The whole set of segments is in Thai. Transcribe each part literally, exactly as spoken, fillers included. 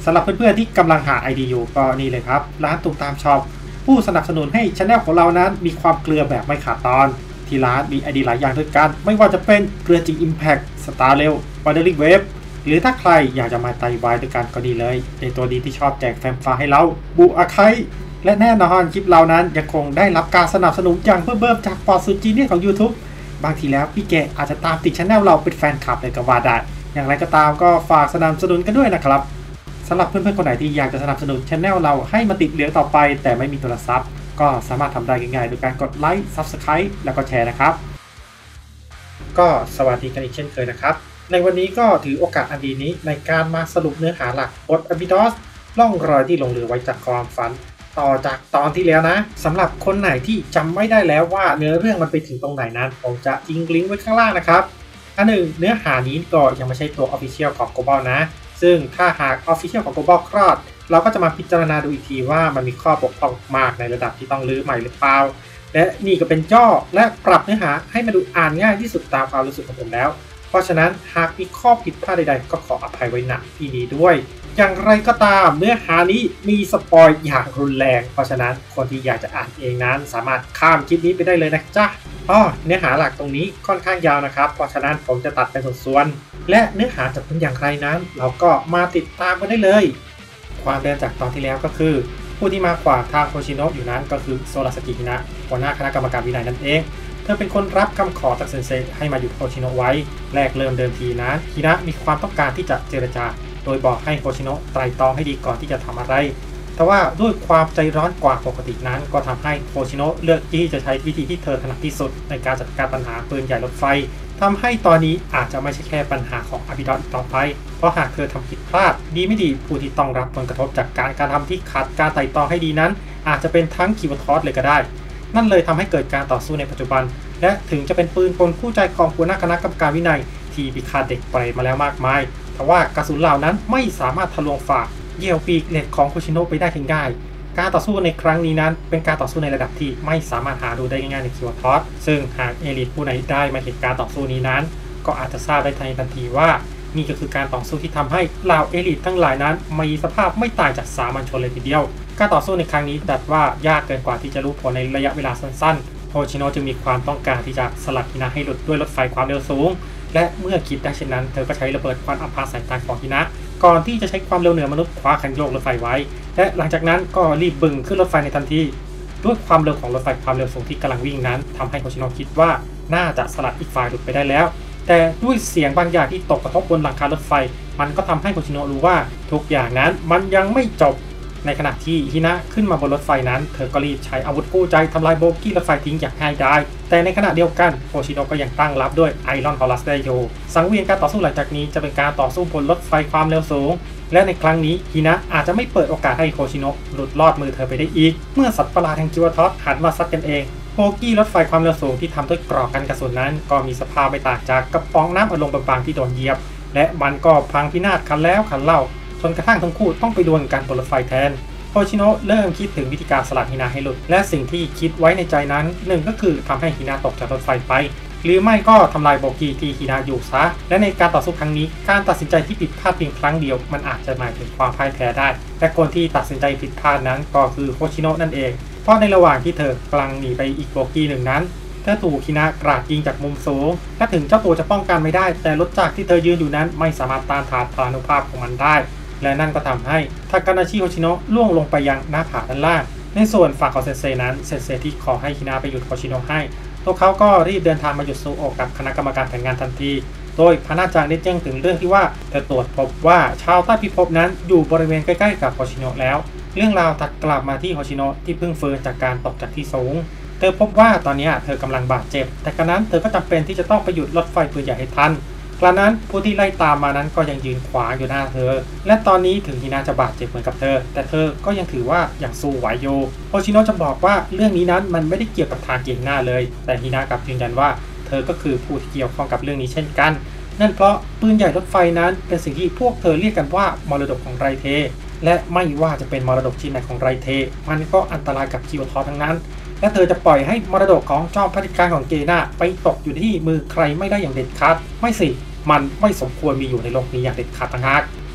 ำหรับเพื่อนๆที่กำลังหา ไอ ดี อยู่ก็นี่เลยครับร้านตุ่มตามช็อปผู้สนับสนุนให้ช anel ของเรานั้นมีความเกลือแบบไม่ขาดตอนที่ร้านมี ไอ ดี หลายอย่างด้วยกันไม่ว่าจะเป็นเกลือจริง Impact Star Rail Wandering Wave หรือถ้าใครอยากจะมาไต่วายด้วยกันก็ดีเลยในตัวดีที่ชอบแจกแฟมฟ้าให้เราบูอาไคและแน่นอนคลิปเรานั้นยังคงได้รับการสนับสนุนอย่างเบิ่มๆจากปอร์ซูจีเนียของ YouTube บางทีแล้วพี่แกอาจจะตามติดช anel เราเป็นแฟนคลับเลยก็ว่าได้อย่างไรก็ตามก็ฝากสนับสนุนกันด้วยนะครับสำหรับเพื่อนๆคนไหนที่อยากจะสนับสนุนช anel เราให้มาติดเหลืองต่อไปแต่ไม่มีโทรศัพท์ก็สามารถทำได้ง่ายๆโดยการกดไลค์ Subscribe แล้วก็แชร์นะครับก็สวัสดีกันอีกเช่นเคยนะครับในวันนี้ก็ถือโอกาสอันดีนี้ในการมาสรุปเนื้อหาหลักบท Abydos ล่องรอยที่ลงเรือไว้จากความฝันต่อจากตอนที่แล้วนะสำหรับคนไหนที่จำไม่ได้แล้วว่าเนื้อเรื่องมันไปถึงตรงไหนนั้นผมจะทิ้งลิงก์ไว้ข้างล่างนะครับอันหนึ่งเนื้อหานี้ก็ยังไม่ใช่ตัว Official ของ Global นะซึ่งถ้าหาก Official ของ Global คลอดเราก็จะมาพิจารณาดูอีกทีว่ามันมีข้อบกพร่องมากในระดับที่ต้องรื้อใหม่หรือเปล่าและนี่ก็เป็นย่อและปรับเนื้อหาให้มาดูอ่านง่ายที่สุดตามความรู้สึกของผมแล้วเพราะฉะนั้นหากมีข้อผิดพลาดใดๆก็ขออภัยไว้ณที่นี้ด้วยอย่างไรก็ตามเนื้อหานี้มีสปอยอย่างรุนแรงเพราะฉะนั้นคนที่อยากจะอ่านเองนั้นสามารถข้ามคลิปนี้ไปได้เลยนะจ๊ะอ๋อเนื้อหาหลักตรงนี้ค่อนข้างยาวนะครับเพราะฉะนั้นผมจะตัดเป็นส่วนๆและเนื้อหาจะเป็นอย่างไรนั้นเราก็มาติดตามกันได้เลยความเดิมจากตอนที่แล้วก็คือผู้ที่มาขวางทางโคชิโนะอยู่นั้นก็คือโซราสกิฮินะหัวหน้าคณะกรรมการวินัยนั่นเองเธอเป็นคนรับคำขอจากเซนเซให้มาอยู่โคชิโนะไว้แรกเริ่มเดิมทีนะฮินะมีความต้องการที่จะเจรจาโดยบอกให้โคชิโนะไตร่ตรองให้ดีก่อนที่จะทำอะไรแต่ว่าด้วยความใจร้อนกว่าปกตินั้นก็ทำให้โคชิโนะเลือกที่จะใช้วิธีที่เธอถนัดที่สุดในการจัดการปัญหาปืนใหญ่รถไฟทำให้ตอนนี้อาจจะไม่ใช่แค่ปัญหาของอาบิดอสต่อไปเพราะหากเธอทำผิดพลาดดีไม่ดีผู้ที่ต้องรับผลกระทบจากการการทำที่ขาดการไต่ตรองให้ดีนั้นอาจจะเป็นทั้งคิวทอสเลยก็ได้นั่นเลยทำให้เกิดการต่อสู้ในปัจจุบันและถึงจะเป็นปืนกลคู่ใจของหัวหน้าคณะกรรมการวินัยที่พิฆาตเด็กไปมาแล้วมากมายแต่ว่ากระสุนเหล่านั้นไม่สามารถทะลวงฝ่าเยี่ยวปีกเหล็กของโคชิโนะไปได้เพียงง่ายการต่อสู้ในครั้งนี้นั้นเป็นการต่อสู้ในระดับที่ไม่สามารถหาดูได้ง่ายๆในคิวทอสซึ่งหากเอลิทผู้ใดได้มาเห็นการต่อสู้นี้นั้นก็อาจจะทราบได้ทันทีว่านี่ก็คือการต่อสู้ที่ทำให้เหล่าเอลิททั้งหลายนั้นมีสภาพไม่ต่างจากสามัญชนเลยทีเดียวการต่อสู้ในครั้งนี้ดัดว่ายากเกินกว่าที่จะรู้ผลในระยะเวลาสั้นๆโคชิโนะจึงมีความต้องการที่จะสลัดฮินะให้หลุดด้วยรถไฟความเร็วสูงและเมื่อคิดได้เช่นนั้นเธอก็ใช้ระเบิดควันอัมพาสายตาของฮินะก่อนที่จะใช้ความเร็วเหนือมนุษย์คว้าคันโยกรถไฟไว้และหลังจากนั้นก็รีบบึ่งขึ้นรถไฟในทันทีด้วยความเร็วของรถไฟความเร็วสูงที่กำลังวิ่งนั้นทำให้โคชิโนะคิดว่าน่าจะสลัดอีกฝ่ายหลุดไปได้แล้วแต่ด้วยเสียงบางอย่างที่ตกกระทบบนหลังคารถไฟมันก็ทำให้โคชิโนะรู้ว่าทุกอย่างนั้นมันยังไม่จบในขณะที่ฮินะขึ้นมาบนรถไฟนั้นเธอก็รีบใช้อาวุธคู่ใจทำลายโบกี้รถไฟทิ้งอย่างง่ายดายแต่ในขณะเดียวกันโคชิโนะก็ยังตั้งรับด้วยไอรอนฮอลัสได้อยู่สังเวียนการต่อสู้หลังจากนี้จะเป็นการต่อสู้บนรถไฟความเร็วสูงและในครั้งนี้ฮินะอาจจะไม่เปิดโอกาสให้โคชิโนะหลุดลอดมือเธอไปได้อีกเมื่อสัตว์ประหลาดแห่งจิวทอสหันมาซัดกันเองโบกี้รถไฟความเร็วสูงที่ทำด้วยกรอกกันกระสุนนั้นก็มีสภาพไม่ต่างจากกระป๋องน้ำอัดลมบางๆที่โดนเหยียบและมันก็พังพินาศคันแล้วคันเล่าจนกระทั่งทั้งคู่ต้องไปดวลกันบนรถไฟแทนโคชิโนะเริ่มคิดถึงวิธีการสลัดฮินะให้หลุดและสิ่งที่คิดไว้ในใจนั้นหนึ่งก็คือทำให้ฮินะตกจากรถไฟไปหรือไม่ก็ทำลายโบกี้ที่ฮินะอยู่ซะและในการต่อสู้ครั้งนี้การตัดสินใจที่ผิดพลาดเพียงครั้งเดียวมันอาจจะหมายถึงความพ่ายแพ้ได้และคนที่ตัดสินใจผิดพลาดนั้นก็คือโคชิโนะนั่นเองเพราะในระหว่างที่เธอกำลังหนีไปอีกโบกี้หนึ่งนั้นเธอถูกฮินะกราดยิงจากมุมสูงและถึงเจ้าตัวจะป้องกันไม่ได้แต่รถจักรที่เธอยืนอยู่นั้นไม่สามารถต้านทานพลานุภาพของมันได้และนั่นก็ทำให้ทากานาชิโฮชิโนะล่วงลงไปยังหน้าผาด้านล่างในส่วนฝั่งของเซนเซนั้นเซนเซที่ขอให้ฮินะไปหยุดโฮชิโนะให้พวกเขาก็รีบเดินทางมาหยุดซูโอะกับคณะกรรมการแผนงานทันทีโดยพระนาจารย์ได้แจ้งถึงเรื่องที่ว่าเธอตรวจพบว่าชาวใต้พิภพนั้นอยู่บริเวณใกล้ๆกับโฮชิโนะแล้วเรื่องราวตัดกลับมาที่โฮชิโนะที่เพิ่งฟื้นจากการตกจากที่สูงเธอพบว่าตอนนี้เธอกำลังบาดเจ็บแต่กระนั้นเธอก็จำเป็นที่จะต้องไปหยุดรถไฟปืนใหญ่ให้ทันกระนั้นผู้ที่ไล่ตามมานั้นก็ยังยืนขวางอยู่หน้าเธอและตอนนี้ถึงฮินะจะบาดเจ็บเหมือนกับเธอแต่เธอก็ยังถือว่ายังสู้ไหวอยู่โฮชิโนะจะบอกว่าเรื่องนี้นั้นมันไม่ได้เกี่ยวกับทางเก่งหน้าเลยแต่ฮินะกลับยืนยันว่าเธอก็คือผู้ที่เกี่ยวข้องกับเรื่องนี้เช่นกันนั่นเพราะปืนใหญ่รถไฟนั้นเป็นสิ่งที่พวกเธอเรียกกันว่ามรดกของไรเทและไม่ว่าจะเป็นมรดกชิ้นไหนของไรเทมันก็อันตรายกับคิวทอทั้งนั้นและเธอจะปล่อยให้มรดกของจอมเผด็จการของเกน่าไปตกอยู่ที่มือใครไม่ได้อย่างเด็ดขาดไม่สิมันไม่สมควรมีอยู่ในโลกนี้อย่างเด็ดขาดต่างหาก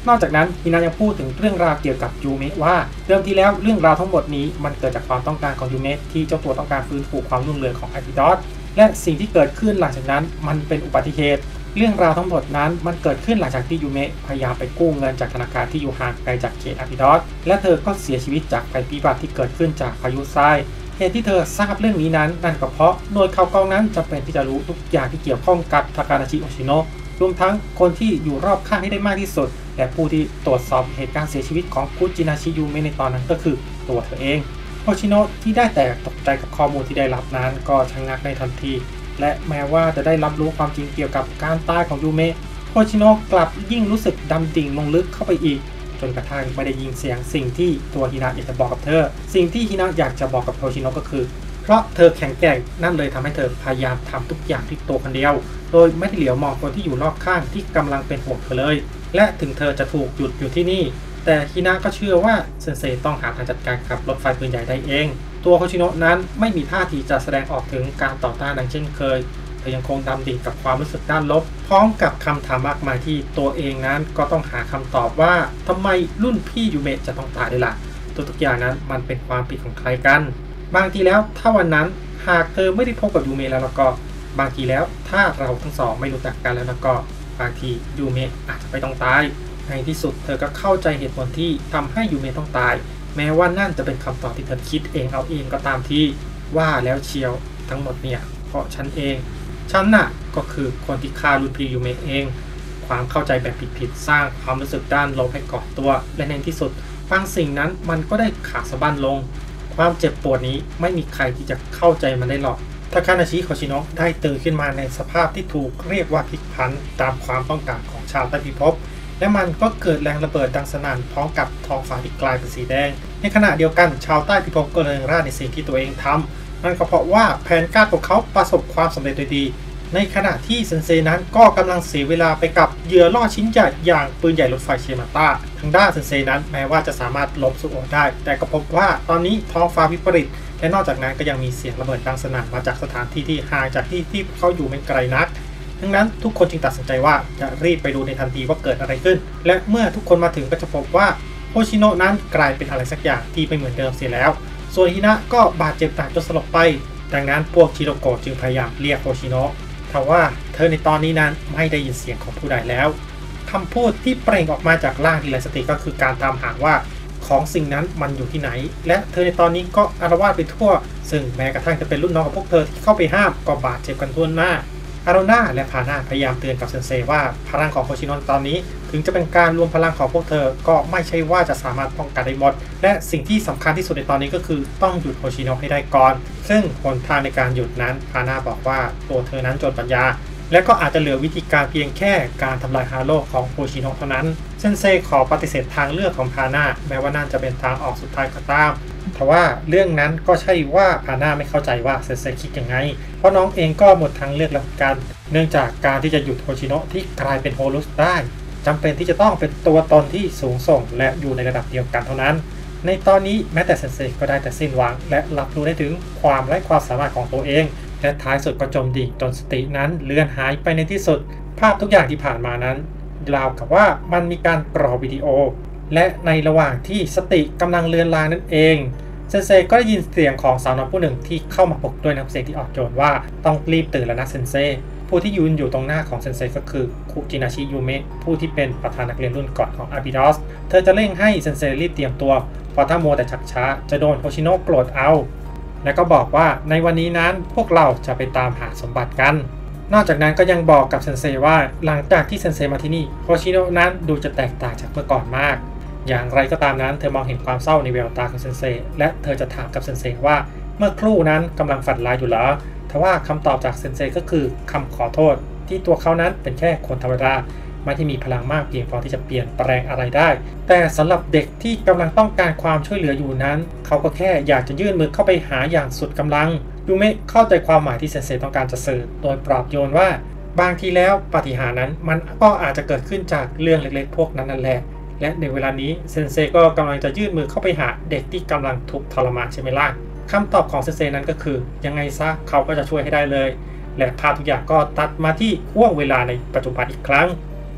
นอกจากนั้นฮินายังพูดถึงเรื่องราวเกี่ยวกับยูเมะว่าเดิมทีแล้วเรื่องราวทั้งหมดนี้มันเกิดจากความต้องการของยูเมะที่เจ้าตัวต้องการฟื้นฟูความรุ่งเรืองของอาบิดอสและสิ่งที่เกิดขึ้นหลังจากนั้นมันเป็นอุบัติเหตุเรื่องราวทั้งหมดนั้นมันเกิดขึ้นหลังจากที่ยูเมะพยายามไปกู้เงินจากธนาคารที่อยู่ห่างไกลจากเขตอาบิดอสและเธอก็เสียชีวิตจากภัยพิบัติที่เกิดขึ้นจากพายุทรายเหตุที่เธอทราบเรื่องนี้นั้นนั่นก็เพราะหน่วยข่าวกรองนั้นจำเป็นที่จะรู้ทุกอย่างที่เกี่ยวข้องกับทากานาชิโอชิโนะรวมทั้งคนที่อยู่รอบข้างให้ได้มากที่สุดและผู้ที่ตรวจสอบเหตุการณ์เสียชีวิตของคุจินาชิยูเมะในตอนนั้นก็คือตัวเธอเองโอชิโนะที่ได้แต่ตกใจกับข้อมูลที่ได้รับนั้นก็ชะงักในทันทีและแม้ว่าจะได้รับรู้ความจริงเกี่ยวกับการตายของยูเมะโอชิโนะกลับยิ่งรู้สึกดำดิ่งลงลึกเข้าไปอีกจนกระทั่งไม่ได้ยินเสียงสิ่งที่ตัวฮินะอยากจะบอกกับเธอสิ่งที่ฮินะอยากจะบอกกับโอชิโนะก็คือเพราะเธอแข็งแกร่งนั่นเลยทำให้เธอพยายามทำทุกอย่างที่ตัวคนเดียวโดยไม่ได้เหลียวมองคนที่อยู่รอบข้างที่กำลังเป็นห่วงเธอเลยและถึงเธอจะถูกหยุดอยู่ที่นี่แต่ฮินะก็เชื่อว่าเซนเซต้องหาทางจัดการกับรถไฟปืนใหญ่ได้เองตัวโอชิโนะนั้นไม่มีท่าทีจะแสดงออกถึงการต่อต้านดังเช่นเคยเธอยังคงดำดิ่งกับความรู้สึกด้านลบพร้อมกับคำถามมากมายที่ตัวเองนั้นก็ต้องหาคำตอบว่าทำไมรุ่นพี่ยูเมะจะต้องตายด้วยล่ะตัวทุกอย่างนั้นมันเป็นความผิดของใครกันบางทีแล้วถ้าวันนั้นหากเธอไม่ได้พบกับยูเมะแล้วแล้วก็บางทีแล้วถ้าเราทั้งสองไม่รู้จักกันแล้วแล้วก็บางทียูเมะอาจจะไม่ต้องตายในที่สุดเธอก็เข้าใจเหตุผลที่ทำให้ยูเมะต้องตายแม้ว่านั่นจะเป็นคำตอบที่เธอคิดเองเอาเองก็ตามที่ว่าแล้วเชียวทั้งหมดเนี่ยเพราะฉันเองฉันน่ะก็คือคนที่ฆ่ารุ่นพี่ยูเมะเองความเข้าใจแบบผิดๆสร้างความรู้สึกด้านลบให้ก่อตัวและในที่สุดบางสิ่งนั้นมันก็ได้ขาดสะบั้นลงความเจ็บปวดนี้ไม่มีใครที่จะเข้าใจมันได้หรอกทาคานาชิโคชิโนะได้ตื่นขึ้นมาในสภาพที่ถูกเรียกว่าพลิกผันตามความต้องการของชาวใต้พิภพและมันก็เกิดแรงระเบิดดังสนั่นพร้อมกับท้องฟ้าที่กลายเป็นสีแดงในขณะเดียวกันชาวใต้พิภพก็เริงร่าในสิ่งที่ตัวเองทำนั่นก็เพราะว่าแผนการของเขาประสบความสำเร็จโดยดีในขณะที่เซนเซนั้นก็กำลังเสียเวลาไปกับเหยื่อล่อชิ้นใหญ่อย่างปืนใหญ่รถไฟเชมาต้าทางด้านเซนเซนั้นแม้ว่าจะสามารถลบสุโอได้แต่ก็พบว่าตอนนี้ท้องฟ้าวิปริตและนอกจากนั้นก็ยังมีเสียงระเบิดดังสนั่นมาจากสถานที่ที่ห่างจากที่ที่เขาอยู่ไม่ไกลนักดังนั้นทุกคนจึงตัดสินใจว่าจะรีบไปดูในทันทีว่าเกิดอะไรขึ้นและเมื่อทุกคนมาถึงก็จะพบว่าโอชิโนะนั้นกลายเป็นอะไรสักอย่างที่ไม่เหมือนเดิมเสียแล้วส่วนฮินะก็บาดเจ็บหนักจนสลบไปดังนั้นพวกชิโรโกะจึงพยายามเรียกโอชิโนะทว่าเธอในตอนนี้นั้นไม่ได้ยินเสียงของผู้ใดแล้วคำพูดที่เปล่งออกมาจากร่างที่ไร้สติก็คือการตามหาว่าของสิ่งนั้นมันอยู่ที่ไหนและเธอในตอนนี้ก็อาละวาดไปทั่วซึ่งแม้กระทั่งจะเป็นรุ่นน้องของพวกเธอที่เข้าไปห้ามก็บาดเจ็บกันทั่วหน้าอารุณาและพานาพยายามเตือนกับเซนเซว่าพลังของโคชิโนะตอนนี้ถึงจะเป็นการรวมพลังของพวกเธอก็ไม่ใช่ว่าจะสามารถป้องกันได้หมดและสิ่งที่สำคัญที่สุดในตอนนี้ก็คือต้องหยุดโคชิโนะให้ได้ก่อนซึ่งหนทางในการหยุดนั้นพานาบอกว่าตัวเธอนั้นจนปัญญาและก็อาจจะเหลือวิธีการเพียงแค่การทำลายฮาโร่ของโคชิโนะเท่านั้นเซนเซขอปฏิเสธทางเลือกของพานาแม้ว่านั่นจะเป็นทางออกสุดท้ายก็ตามทว่าเรื่องนั้นก็ใช่ว่าพานาไม่เข้าใจว่าเซนเซคิดยังไงเพราะน้องเองก็หมดทางเลือกแล้วกันเนื่องจากการที่จะหยุดโคชิโนะที่กลายเป็นโฮลุสได้จำเป็นที่จะต้องเป็นตัวตนที่สูงส่งและอยู่ในระดับเดียวกันเท่านั้นในตอนนี้แม้แต่เซนเซก็ได้แต่สิ้นหวังและรับรู้ได้ถึงความไร้ความสามารถของตัวเองและท้ายสุดก็จมดิ่งจนสตินั้นเลือนหายไปในที่สุดภาพทุกอย่างที่ผ่านมานั้นราวกับว่ามันมีการกรอวิดีโอและในระหว่างที่สติกำลังเลือนลางนั่นเองเซนเซก็ได้ยินเสียงของสาวน้อยผู้หนึ่งที่เข้ามาปลุกด้วยน้ำเสียงที่อ่อนโยนว่าต้องรีบตื่นแล้วนะเซนเซผู้ที่ยืนอยู่ตรงหน้าของเซนเซก็คือคุจินาชิยูเมะผู้ที่เป็นประธานนักเรียนรุ่นก่อนของอาบิดอสเธอจะเร่งให้เซนเซรีบเตรียมตัวเพราะถ้ามัวแต่ชักช้าจะโดนโฮชิโนะโกรธเอาและก็บอกว่าในวันนี้นั้นพวกเราจะไปตามหาสมบัติกันนอกจากนั้นก็ยังบอกกับเซนเซว่าหลังจากที่เซนเซมาที่นี่โฮชิโนะนั้นดูจะแตกต่างจากเมื่อก่อนมากอย่างไรก็ตามนั้นเธอมองเห็นความเศร้าในแววตาของเซนเซและเธอจะถามกับเซนเซว่าเมื่อครู่นั้นกำลังฝันร้ายอยู่เหรอทว่าคำตอบจากเซนเซก็คือคำขอโทษที่ตัวเขานั้นเป็นแค่คนธรรมดาไม่ที่มีพลังมากเพียงพอที่จะเปลี่ยนแปลงอะไรได้แต่สำหรับเด็กที่กำลังต้องการความช่วยเหลืออยู่นั้นเขาก็แค่อยากจะยื่นมือเข้าไปหาอย่างสุดกำลังยูเมะเข้าใจความหมายที่เซนเซต้องการจะสื่อโดยปลอบโยนว่าบางทีแล้วปาฏิหาริย์นั้นมันก็อาจจะเกิดขึ้นจากเรื่องเล็กๆพวกนั้นนั่นแหละและในเวลานี้เซนเซก็กำลังจะยื่นมือเข้าไปหาเด็กที่กำลังทุกข์ทรมานใช่ไหมล่ะคำตอบของเซนเซนั้นก็คือยังไงซะเขาก็จะช่วยให้ได้เลยและภาพทุกอย่างก็ตัดมาที่ห่วงเวลาในปัจจุบันอีกครั้ง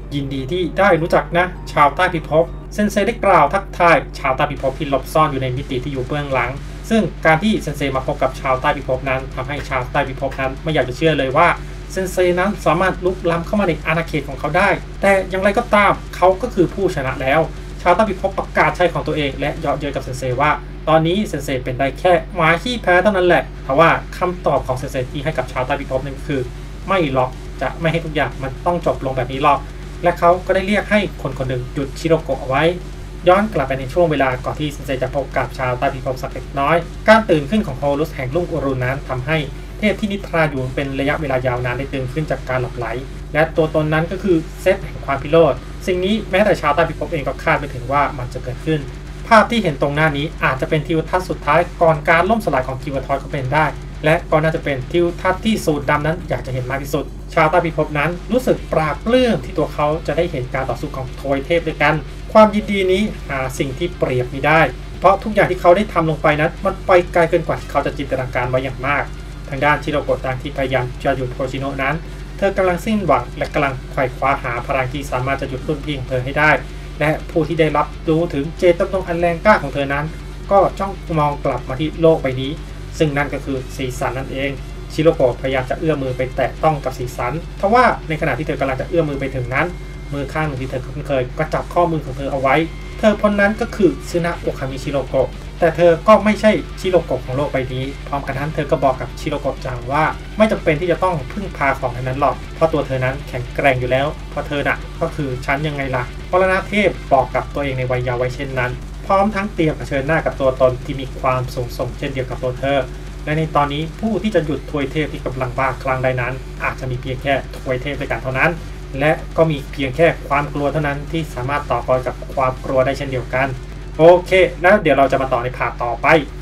ยินดีที่ได้รู้จักนะชาวใต้พิภพเซนเซได้กล่าวทักทายชาวใต้พิภพที่หลบซ่อนอยู่ในมิติที่อยู่เบื้องหลังซึ่งการที่เซนเซมาพบกับชาวใต้พิภพนั้นทำให้ชาวใต้พิภพนั้นไม่อยากจะเชื่อเลยว่าเซนเซนั้นสามารถลุกล้ำเข้ามาในอาณาเขตของเขาได้แต่อย่างไรก็ตามเขาก็คือผู้ชนะแล้วชาวใต้พิภพประกาศชัยของตัวเองและเยาะเย้ยกับเซนเซว่าตอนนี้เซนเซเป็นได้แค่หมาขี้แพ้เท่านั้นแหละเพราะว่าคำตอบของเซนเซที่ให้กับชาวใต้พิภพนั้นคือไม่หรอกจะไม่ให้ทุกอย่างมันต้องจบลงแบบนี้หรอกและเขาก็ได้เรียกให้คนคนหนึ่งหยุดชิโรโกะเอาไว้ย้อนกลับไปในช่วงเวลาก่อนที่เซนเซจะพบกับชาวใต้พิภพสักเล็กน้อยการตื่นขึ้นของโฮรุสแห่งลุ่งอุรุนั้นทำให้เทพที่นิทราอยู่เป็นระยะเวลายาวนานได้ตื่นขึ้นจากการหลับไหลและตัวตนนั้นก็คือเซตแห่งความพิโรธสิ่งนี้แม้แต่ชาวใต้พิภพเองก็คาดไม่ถึงว่ามันจะเกิดขึ้นภาพที่เห็นตรงหน้านี้อาจจะเป็นทิวทัศน์สุดท้ายก่อนการล่มสลายของคิวทอยก็เป็นได้และก็น่าจะเป็นทิวทัศน์ที่สูตรดำนั้นอยากจะเห็นมากที่สุดชาวใต้พิภพนั้นรู้สึกปราบปลื้มที่ตัวเขาจะได้เห็นการต่อสู้ของทอยเทพด้วยกันความยินดีนี้หาสิ่งที่เปรียบไม่ได้เพราะทุกอย่างที่เขาได้ทำลงไปนั้นมันไปไกลเกินกว่าที่เขาจะจินตนาการไว้อย่างมากทางด้านชิโรโกะดังที่พยายามจะหยุดโทชิโนะนั้นเธอกำลังสิ้นหวังและกำลังไขว่คว้าหาพลังที่สามารถจะหยุดรุ่นพี่ของเธอให้ได้และผู้ที่ได้รับรู้ถึงเจตจำนงอันแรงกล้าของเธอนั้นก็จ้องมองกลับมาที่โลกใบนี้ซึ่งนั่นก็คือสีสันนั่นเองชิโรโกะพยายามจะเอื้อมมือไปแตะต้องกับสีสันทว่าในขณะที่เธอกำลังจะเอื้อมมือไปถึงนั้นมือข้างหนึ่งที่เธอคุ้นเคยก็จับข้อมือของเธอเอาไว้เธอคนนั้นก็คือซึนะโอคามิชิโรโกะแต่เธอก็ไม่ใช่ชิโรโกะของโลกใบนี้พร้อมกันนั้นเธอก็บอกกับชิโรโกะจังว่าไม่จำเป็นที่จะต้องพึ่งพาของนั้นหรอกเพราะตัวเธอนั้นแข็งแกร่งอยู่แล้วเพราะเธอน่ะก็คือฉันยังไงล่ะปรณเทพบอกกับตัวเองในวัยเยาว์ไว้เช่นนั้นพร้อมทั้งเตรียมเผชิญหน้ากับตัวตนที่มีความสูงส่งเช่นเดียวกับตัวเธอและในตอนนี้ผู้ที่จะหยุดทวยเทพที่กำลังบ้าคลั่งได้นั้นอาจจะมีเพียงแค่ทวยเทพด้วยกันเท่านั้นและก็มีเพียงแค่ความกลัวเท่านั้นที่สามารถต่อกรกับความกลัวได้เช่นเดียวกันโอเคแล้วเดี๋ยวเราจะมาต่อในพาร์ทต่อไป